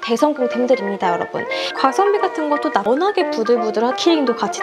대성공템들입니다, 여러분. 가성비 같은 것도 워낙에 부들부들한 키링도 같이.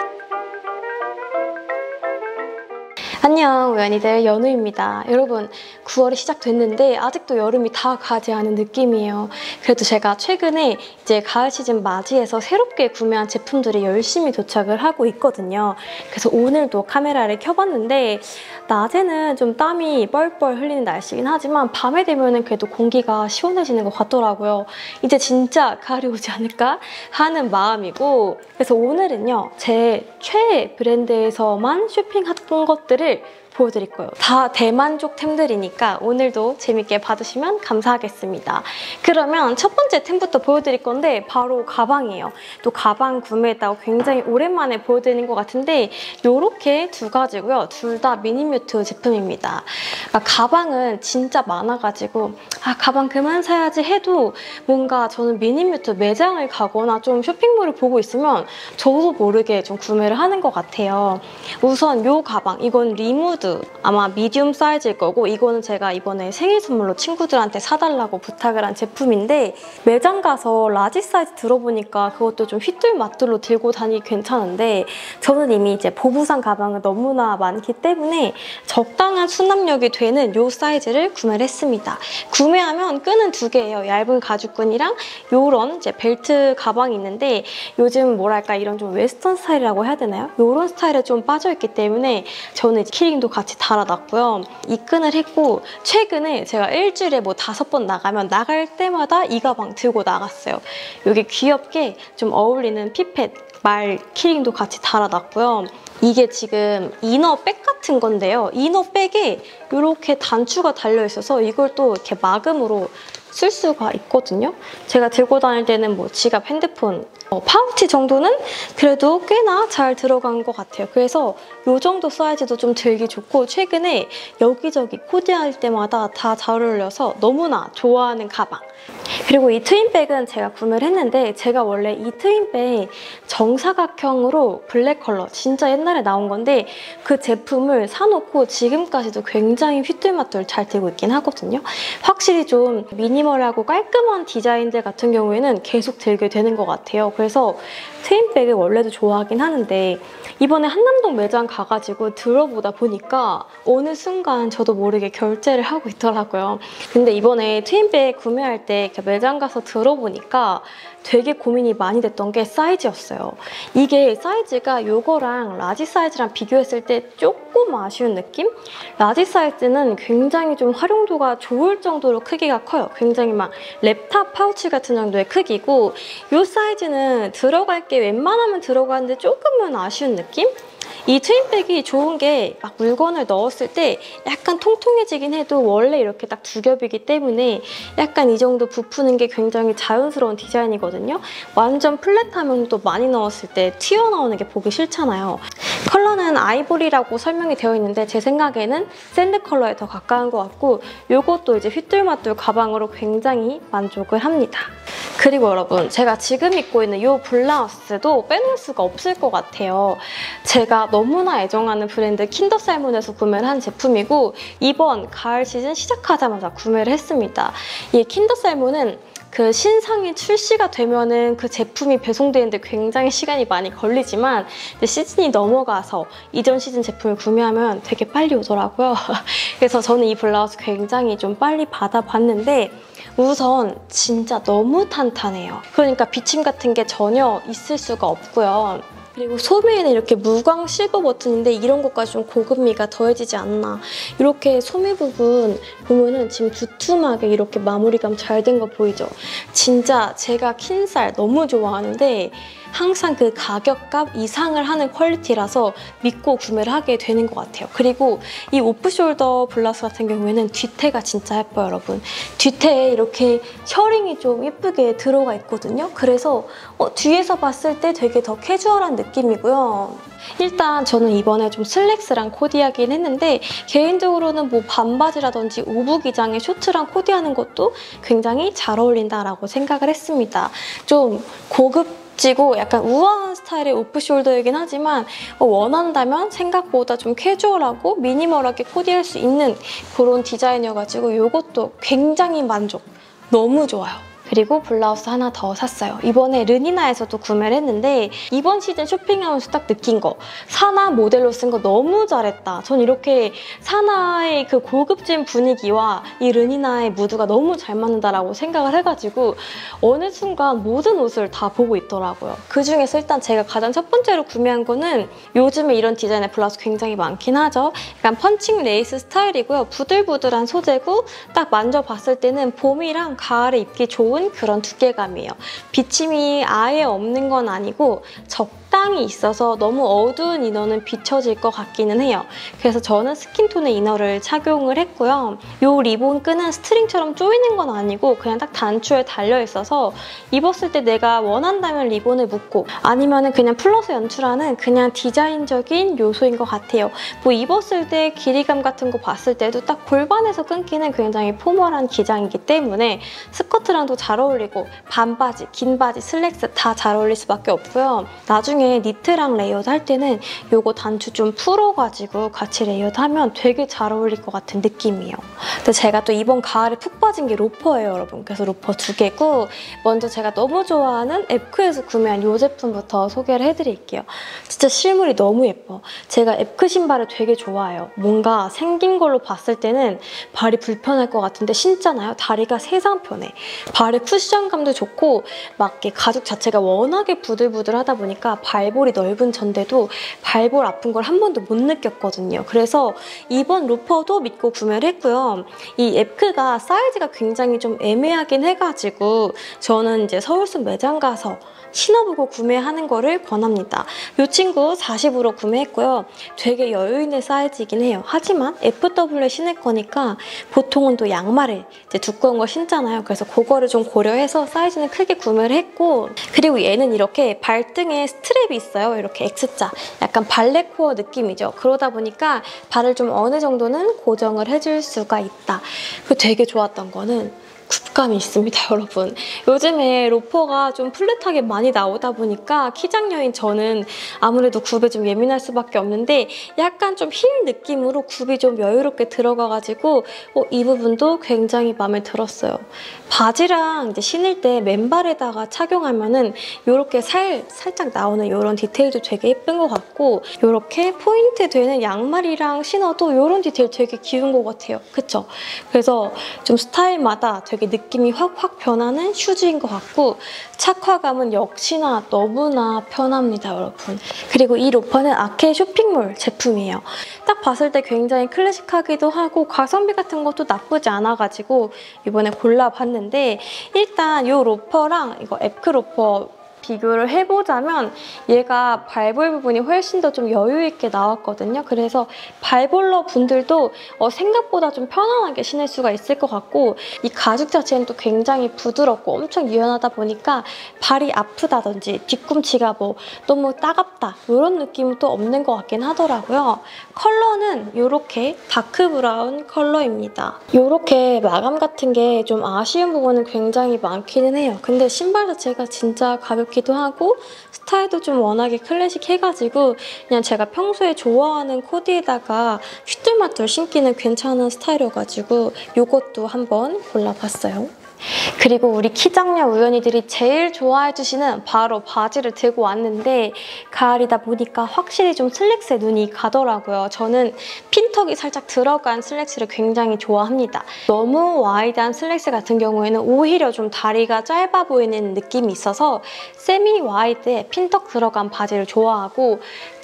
안녕 우연이들, 연우입니다. 여러분, 9월이 시작됐는데 아직도 여름이 다 가지 않은 느낌이에요. 그래도 제가 최근에 이제 가을 시즌 맞이해서 새롭게 구매한 제품들이 열심히 도착을 하고 있거든요. 그래서 오늘도 카메라를 켜봤는데 낮에는 좀 땀이 뻘뻘 흘리는 날씨긴 하지만 밤에 되면은 그래도 공기가 시원해지는 것 같더라고요. 이제 진짜 가을이 오지 않을까 하는 마음이고, 그래서 오늘은요 제 최애 브랜드에서만 쇼핑했던 것들을 보여드릴 거예요. 다 대만족템들이니까 오늘도 재밌게 봐주시면 감사하겠습니다. 그러면 첫 번째 템부터 보여드릴 건데 바로 가방이에요. 또 가방 구매했다고 굉장히 오랜만에 보여드리는 것 같은데 이렇게 두 가지고요. 둘 다 미니뮤트 제품입니다. 가방은 진짜 많아가지고 가방 그만 사야지 해도 뭔가 저는 미니뮤트 매장을 가거나 좀 쇼핑몰을 보고 있으면 저도 모르게 좀 구매를 하는 것 같아요. 우선 이 가방, 이건 리무드, 아마 미디움 사이즈일 거고, 이거는 제가 이번에 생일 선물로 친구들한테 사달라고 부탁을 한 제품인데 매장 가서 라지 사이즈 들어보니까 그것도 좀 휘뚤마뚤로 들고 다니기 괜찮은데 저는 이미 이제 보부상 가방은 너무나 많기 때문에 적당한 수납력이 되는 이 사이즈를 구매를 했습니다. 구매하면 끈은 두 개예요. 얇은 가죽끈이랑 요런 이제 벨트 가방이 있는데 요즘 뭐랄까 이런 좀 웨스턴 스타일이라고 해야 되나요? 요런 스타일에 좀 빠져있기 때문에 저는 키링도 같이 달아놨고요. 입끈을 했고 최근에 제가 일주일에 뭐 5번 나가면 나갈 때마다 이 가방 들고 나갔어요. 여기 귀엽게 좀 어울리는 피펫 말 키링도 같이 달아놨고요. 이게 지금 이너백 같은 건데요. 이너백에 이렇게 단추가 달려있어서 이걸 또 이렇게 마금으로 쓸 수가 있거든요. 제가 들고 다닐 때는 뭐 지갑, 핸드폰, 파우치 정도는 그래도 꽤나 잘 들어간 것 같아요. 그래서 이 정도 사이즈도 좀 들기 좋고 최근에 여기저기 코디할 때마다 다 잘 어울려서 너무나 좋아하는 가방. 그리고 이 트윈백은 제가 구매를 했는데 제가 원래 이 트윈백 정사각형으로 블랙 컬러 진짜 옛날에 나온 건데 그 제품을 사놓고 지금까지도 굉장히 휘뚤마뚤 잘 들고 있긴 하거든요. 확실히 좀 미니멀하고 깔끔한 디자인들 같은 경우에는 계속 들게 되는 것 같아요. 그래서 트윈백을 원래도 좋아하긴 하는데 이번에 한남동 매장 가가지고 들어보다 보니까 어느 순간 저도 모르게 결제를 하고 있더라고요. 근데 이번에 트윈백 구매할 때 매장 가서 들어보니까 되게 고민이 많이 됐던 게 사이즈였어요. 이게 사이즈가 이거랑 라지 사이즈랑 비교했을 때 조금 아쉬운 느낌? 라지 사이즈는 굉장히 좀 활용도가 좋을 정도로 크기가 커요. 굉장히 막 랩탑 파우치 같은 정도의 크기고 이 사이즈는 들어갈 게 웬만하면 들어가는데 조금은 아쉬운 느낌? 이 트윈백이 좋은 게 막 물건을 넣었을 때 약간 통통해지긴 해도 원래 이렇게 딱 두 겹이기 때문에 약간 이 정도 부푸는 게 굉장히 자연스러운 디자인이거든요. 완전 플랫하면 또 많이 넣었을 때 튀어나오는 게 보기 싫잖아요. 컬러는 아이보리라고 설명이 되어 있는데 제 생각에는 샌드 컬러에 더 가까운 것 같고 이것도 이제 휘뚤마뚤 가방으로 굉장히 만족을 합니다. 그리고 여러분, 제가 지금 입고 있는 이 블라우스도 빼놓을 수가 없을 것 같아요. 제가 너무나 애정하는 브랜드 킨더살몬에서 구매를 한 제품이고 이번 가을 시즌 시작하자마자 구매를 했습니다. 이 킨더살몬은 그 신상이 출시가 되면은 그 제품이 배송되는데 굉장히 시간이 많이 걸리지만 시즌이 넘어가서 이전 시즌 제품을 구매하면 되게 빨리 오더라고요. 그래서 저는 이 블라우스 굉장히 좀 빨리 받아봤는데 우선 진짜 너무 탄탄해요. 그러니까 비침 같은 게 전혀 있을 수가 없고요. 그리고 소매에는 이렇게 무광 실버 버튼인데 이런 것까지 좀 고급미가 더해지지 않나. 이렇게 소매 부분 보면은 지금 두툼하게 이렇게 마무리감 잘 된 거 보이죠? 진짜 제가 킨살 너무 좋아하는데 항상 그 가격값 이상을 하는 퀄리티라서 믿고 구매를 하게 되는 것 같아요. 그리고 이 오프숄더 블라우스 같은 경우에는 뒤태가 진짜 예뻐요, 여러분. 뒤태에 이렇게 셔링이 좀 예쁘게 들어가 있거든요. 그래서 뒤에서 봤을 때 되게 더 캐주얼한 느낌이고요. 일단 저는 이번에 좀 슬랙스랑 코디하긴 했는데 개인적으로는 뭐 반바지라든지 오브 기장에 쇼트랑 코디하는 것도 굉장히 잘 어울린다라고 생각을 했습니다. 좀 고급지고 약간 우아한 스타일의 오프숄더이긴 하지만 원한다면 생각보다 좀 캐주얼하고 미니멀하게 코디할 수 있는 그런 디자인이어가지고 이것도 굉장히 만족! 너무 좋아요. 그리고 블라우스 하나 더 샀어요. 이번에 르니나에서도 구매를 했는데 이번 시즌 쇼핑하면서 딱 느낀 거, 사나 모델로 쓴 거 너무 잘했다. 전 이렇게 사나의 그 고급진 분위기와 이 르니나의 무드가 너무 잘 맞는다라고 생각을 해가지고 어느 순간 모든 옷을 다 보고 있더라고요. 그중에서 일단 제가 가장 첫 번째로 구매한 거는 요즘에 이런 디자인의 블라우스 굉장히 많긴 하죠. 약간 펀칭 레이스 스타일이고요. 부들부들한 소재고 딱 만져봤을 때는 봄이랑 가을에 입기 좋은 그런 두께감이에요. 비침이 아예 없는 건 아니고 적당히 있어서 너무 어두운 이너는 비춰질 것 같기는 해요. 그래서 저는 스킨톤의 이너를 착용을 했고요. 이 리본 끈은 스트링처럼 조이는 건 아니고 그냥 딱 단추에 달려있어서 입었을 때 내가 원한다면 리본을 묶고 아니면 그냥 풀러서 연출하는 그냥 디자인적인 요소인 것 같아요. 뭐 입었을 때 길이감 같은 거 봤을 때도 딱 골반에서 끊기는 굉장히 포멀한 기장이기 때문에 스커트랑도 잘 어울리고 반바지, 긴 바지, 슬랙스 다 잘 어울릴 수밖에 없고요. 나중에 니트랑 레이어드 할 때는 이거 단추 좀 풀어가지고 같이 레이어드 하면 되게 잘 어울릴 것 같은 느낌이에요. 근데 제가 또 이번 가을에 푹 빠진 게 로퍼예요, 여러분. 그래서 로퍼 2개고 먼저 제가 너무 좋아하는 앱크에서 구매한 이 제품부터 소개를 해드릴게요. 진짜 실물이 너무 예뻐. 제가 앱크 신발을 되게 좋아해요. 뭔가 생긴 걸로 봤을 때는 발이 불편할 것 같은데 신잖아요. 다리가 세상 편해. 발의 쿠션감도 좋고 막 이렇게 가죽 자체가 워낙에 부들부들하다 보니까 발볼이 넓은 전데도 발볼 아픈 걸 한 번도 못 느꼈거든요. 그래서 이번 로퍼도 믿고 구매를 했고요. 이 앱크가 사이즈가 굉장히 좀 애매하긴 해가지고 저는 이제 서울숲 매장 가서 신어보고 구매하는 거를 권합니다. 이 친구 40으로 구매했고요. 되게 여유 있는 사이즈이긴 해요. 하지만 FW에 신을 거니까 보통은 또 양말을 이제 두꺼운 거 신잖아요. 그래서 그거를 좀 고려해서 사이즈는 크게 구매를 했고 그리고 얘는 이렇게 발등에 스트랩이 있어요. 이렇게 X자. 약간 발렛 코어 느낌이죠. 그러다 보니까 발을 좀 어느 정도는 고정을 해줄 수가 있다. 그리고 되게 좋았던 거는 굽감이 있습니다, 여러분. 요즘에 로퍼가 좀 플랫하게 많이 나오다 보니까 키장녀인 저는 아무래도 굽에 좀 예민할 수밖에 없는데 약간 좀 힐 느낌으로 굽이 좀 여유롭게 들어가가지고 이 부분도 굉장히 마음에 들었어요. 바지랑 이제 신을 때 맨발에다가 착용하면은 이렇게 살짝 나오는 이런 디테일도 되게 예쁜 것 같고 이렇게 포인트 되는 양말이랑 신어도 이런 디테일 되게 귀여운 것 같아요. 그쵸? 그래서 좀 스타일마다 되게 느낌이 확 변하는 슈즈인 것 같고 착화감은 역시나 너무나 편합니다, 여러분. 그리고 이 로퍼는 아케 쇼핑몰 제품이에요. 딱 봤을 때 굉장히 클래식하기도 하고 가성비 같은 것도 나쁘지 않아가지고 이번에 골라봤는데 일단 이 로퍼랑 이거 앱크 로퍼 비교를 해보자면 얘가 발볼 부분이 훨씬 더 좀 여유 있게 나왔거든요. 그래서 발볼러 분들도 생각보다 좀 편안하게 신을 수가 있을 것 같고 이 가죽 자체는 또 굉장히 부드럽고 엄청 유연하다 보니까 발이 아프다든지 뒤꿈치가 뭐 너무 따갑다 이런 느낌은 또 없는 것 같긴 하더라고요. 컬러는 이렇게 다크 브라운 컬러입니다. 이렇게 마감 같은 게 좀 아쉬운 부분은 굉장히 많기는 해요. 근데 신발 자체가 진짜 가볍기도 하고 스타일도 좀 워낙에 클래식해가지고 그냥 제가 평소에 좋아하는 코디에다가 휘뚤마뚤 신기는 괜찮은 스타일이어가지고 이것도 한번 골라봤어요. 그리고 우리 키장녀 우연이들이 제일 좋아해주시는 바로 바지를 들고 왔는데 가을이다 보니까 확실히 좀 슬랙스에 눈이 가더라고요. 저는 핀턱이 살짝 들어간 슬랙스를 굉장히 좋아합니다. 너무 와이드한 슬랙스 같은 경우에는 오히려 좀 다리가 짧아 보이는 느낌이 있어서 세미 와이드에 핀턱 들어간 바지를 좋아하고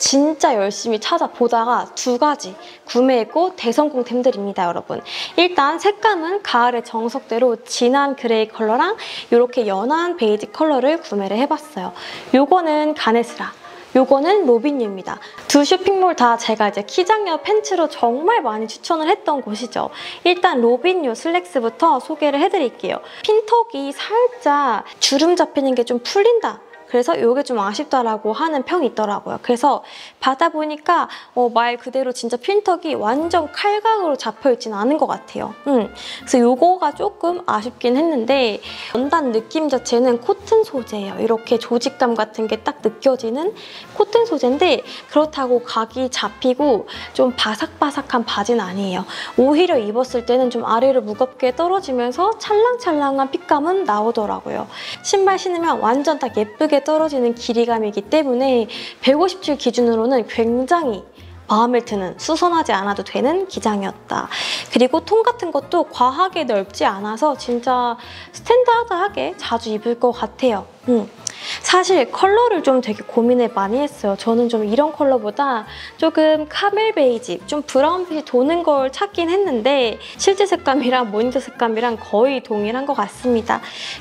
진짜 열심히 찾아보다가 2가지 구매했고 대성공템들입니다, 여러분. 일단 색감은 가을의 정석대로 진한 그레이 컬러랑 이렇게 연한 베이지 컬러를 구매를 해봤어요. 요거는 가네스라, 요거는 로빈유입니다. 두 쇼핑몰 다 제가 이제 키장녀 팬츠로 정말 많이 추천을 했던 곳이죠. 일단 로빈유 슬랙스부터 소개를 해드릴게요. 핀턱이 살짝 주름 잡히는 게 좀 풀린다. 그래서 이게 좀 아쉽다라고 하는 평이 있더라고요. 그래서 받아보니까 말 그대로 진짜 핀턱이 완전 칼각으로 잡혀있진 않은 것 같아요. 그래서 이거가 조금 아쉽긴 했는데 원단 느낌 자체는 코튼 소재예요. 이렇게 조직감 같은 게 딱 느껴지는 코튼 소재인데 그렇다고 각이 잡히고 좀 바삭바삭한 바지는 아니에요. 오히려 입었을 때는 좀 아래로 무겁게 떨어지면서 찰랑찰랑한 핏감은 나오더라고요. 신발 신으면 완전 딱 예쁘게 떨어지는 길이감이기 때문에 157 기준으로는 굉장히 마음에 드는, 수선하지 않아도 되는 기장이었다. 그리고 통 같은 것도 과하게 넓지 않아서 진짜 스탠다드하게 자주 입을 것 같아요. 사실 컬러를 좀 되게 고민을 많이 했어요. 저는 좀 이런 컬러보다 조금 카멜 베이지, 좀 브라운빛이 도는 걸 찾긴 했는데 실제 색감이랑 모니터 색감이랑 거의 동일한 것 같습니다.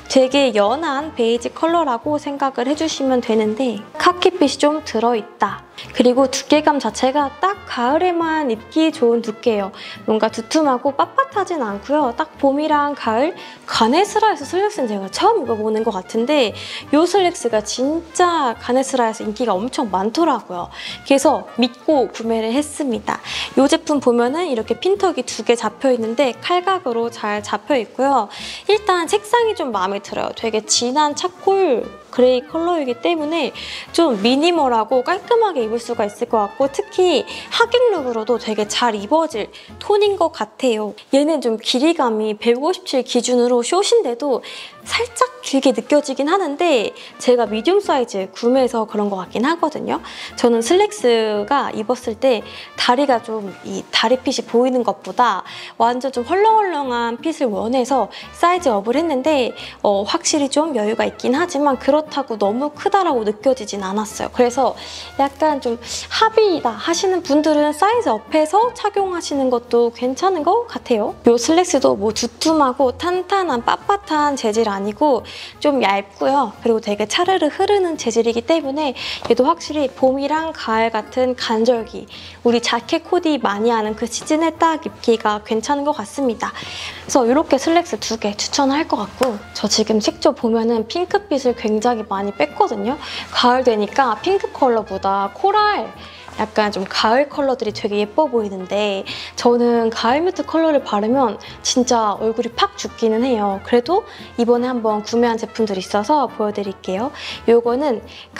되게 연한 베이지 컬러라고 생각을 해주시면 되는데 카키빛이 좀 들어있다. 그리고 두께감 자체가 딱 가을에만 입기 좋은 두께예요. 뭔가 두툼하고 빳빳하진 않고요. 딱 봄이랑 가을, 가네스라에서 슬랙스는 제가 처음 입어보는 것 같은데 이 슬랙스가 진짜 가네스라에서 인기가 엄청 많더라고요. 그래서 믿고 구매를 했습니다. 이 제품 보면은 이렇게 핀턱이 2개 잡혀있는데 칼각으로 잘 잡혀있고요. 일단 색상이 좀 마음에 들어요. 되게 진한 차콜 그레이 컬러이기 때문에 좀 미니멀하고 깔끔하게 입을 수가 있을 것 같고 특히 하객 룩으로도 되게 잘 입어질 톤인 것 같아요. 얘는 좀 길이감이 157 기준으로 숏인데도 살짝 길게 느껴지긴 하는데 제가 미디움 사이즈 구매해서 그런 것 같긴 하거든요. 저는 슬랙스가 입었을 때 다리가 좀 이 다리핏이 보이는 것보다 완전 좀 헐렁헐렁한 핏을 원해서 사이즈업을 했는데 확실히 좀 여유가 있긴 하지만 그렇다고 너무 크다라고 느껴지진 않았어요. 그래서 약간 좀 합의다 하시는 분들은 사이즈업해서 착용하시는 것도 괜찮은 것 같아요. 이 슬랙스도 뭐 두툼하고 탄탄한 빳빳한 재질 아니고 좀 얇고요. 그리고 되게 차르르 흐르는 재질이기 때문에 얘도 확실히 봄이랑 가을 같은 간절기, 우리 자켓 코디 많이 하는 그 시즌에 딱 입기가 괜찮은 것 같습니다. 그래서 이렇게 슬랙스 2개 추천할 것 같고 저 지금 색조 보면은 핑크빛을 굉장히 많이 뺐거든요. 가을 되니까 핑크 컬러보다 코랄 약간 좀 가을 컬러들이 되게 예뻐 보이는데 저는 가을 뮤트 컬러를 바르면 진짜 얼굴이 팍 죽기는 해요. 그래도 이번에 한번 구매한 제품들이 있어서 보여드릴게요. 이거는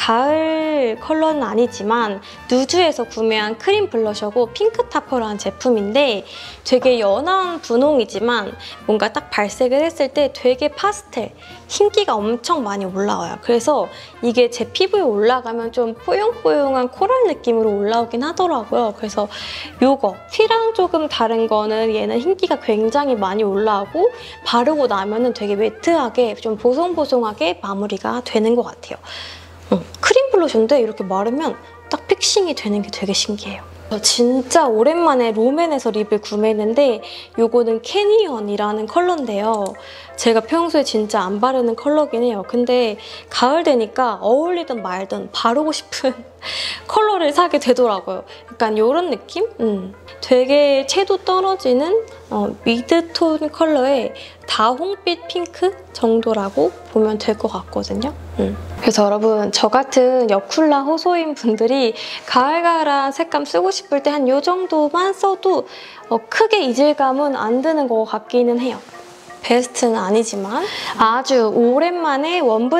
가을 컬러는 아니지만 누드에서 구매한 크림 블러셔고 핑크 타퍼라는 제품인데 되게 연한 분홍이지만 뭔가 딱 발색을 했을 때 되게 파스텔, 흰기가 엄청 많이 올라와요. 그래서 이게 제 피부에 올라가면 좀 뽀용뽀용한 코랄 느낌으로 올라오긴 하더라고요. 그래서 이거 티랑 조금 다른 거는 얘는 흰기가 굉장히 많이 올라오고 바르고 나면은 되게 매트하게 좀 보송보송하게 마무리가 되는 것 같아요. 크림 블러셔인데 이렇게 바르면 딱 픽싱이 되는 게 되게 신기해요. 진짜 오랜만에 롬앤에서 립을 구매했는데 이거는 캐니언이라는 컬러인데요. 제가 평소에 진짜 안 바르는 컬러긴 해요. 근데 가을 되니까 어울리든 말든 바르고 싶은 컬러를 사게 되더라고요. 약간 이런 느낌? 되게 채도 떨어지는 미드톤 컬러의 다홍빛 핑크 정도라고 보면 될 것 같거든요. 그래서 여러분 저 같은 여쿨라 호소인 분들이 가을가을한 색감 쓰고 싶을 때 한 이 정도만 써도 크게 이질감은 안 드는 것 같기는 해요. 베스트는 아니지만 아주 오랜만에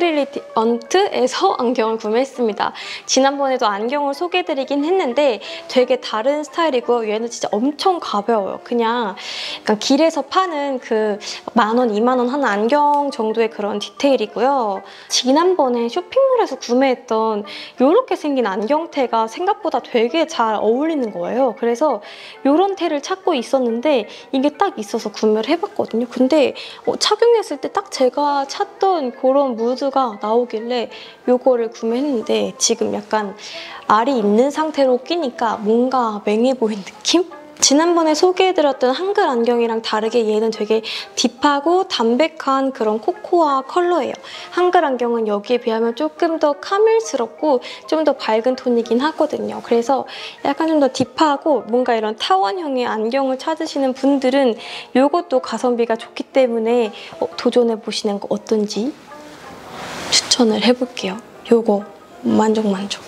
원브릴리언트에서 안경을 구매했습니다. 지난번에도 안경을 소개해드리긴 했는데 되게 다른 스타일이고요. 얘는 진짜 엄청 가벼워요. 그냥 약간 길에서 파는 그 10,000원, 20,000원 하는 안경 정도의 그런 디테일이고요. 지난번에 쇼핑몰에서 구매했던 이렇게 생긴 안경테가 생각보다 되게 잘 어울리는 거예요. 그래서 이런 테를 찾고 있었는데 이게 딱 있어서 구매를 해봤거든요. 근데 착용했을 때 딱 제가 찾던 그런 무드가 나오길래 이거를 구매했는데 지금 약간 알이 있는 상태로 끼니까 뭔가 맹해 보이는 느낌? 지난번에 소개해드렸던 한글 안경이랑 다르게 얘는 되게 딥하고 담백한 그런 코코아 컬러예요. 한글 안경은 여기에 비하면 조금 더 카멜스럽고 좀 더 밝은 톤이긴 하거든요. 그래서 약간 좀 더 딥하고 뭔가 이런 타원형의 안경을 찾으시는 분들은 이것도 가성비가 좋기 때문에 도전해보시는 거 어떤지 추천을 해볼게요. 요거 만족.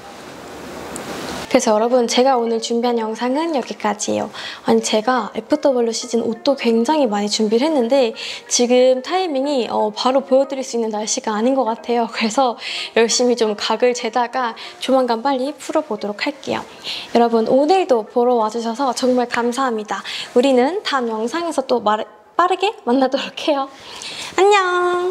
그래서 여러분, 제가 오늘 준비한 영상은 여기까지예요. 아니, 제가 FW 시즌 옷도 굉장히 많이 준비를 했는데 지금 타이밍이 바로 보여드릴 수 있는 날씨가 아닌 것 같아요. 그래서 열심히 좀 각을 재다가 조만간 빨리 풀어보도록 할게요. 여러분, 오늘도 보러 와주셔서 정말 감사합니다. 우리는 다음 영상에서 또 빠르게 만나도록 해요. 안녕!